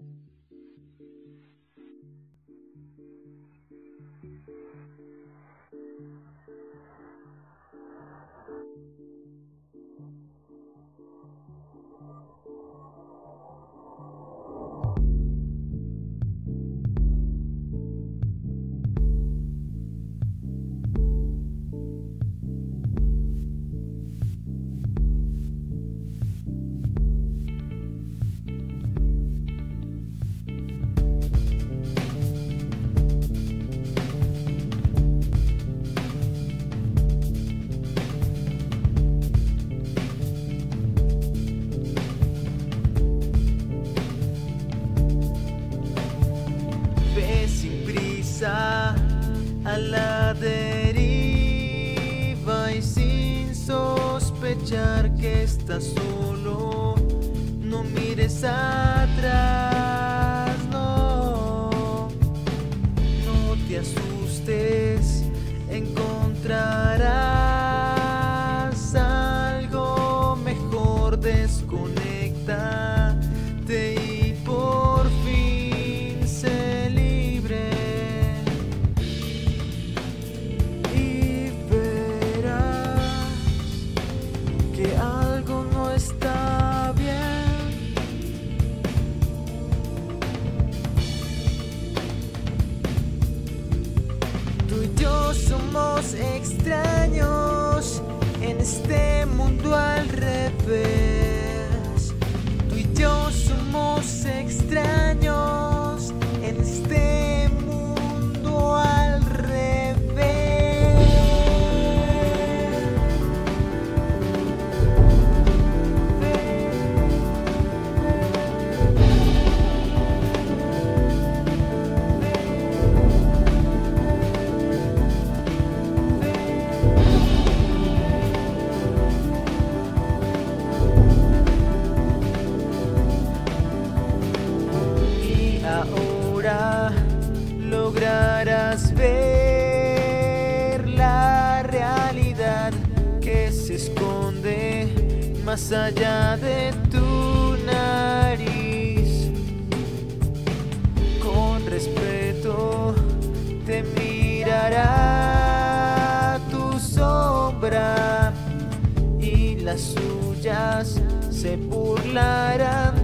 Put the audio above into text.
A la deriva y sin sospechar que estás solo, no mires atrás, no te asustes, encontrarás algo mejor, desconéctate y por fin sé libre. Algo no está bien. Tú y yo somos extraños en este mundo al revés. Tú y yo somos extraños en este mundo al revés. Ahora lograrás ver la realidad que se esconde más allá de tu nariz. Con respeto te mirará tu sombra y las suyas se burlarán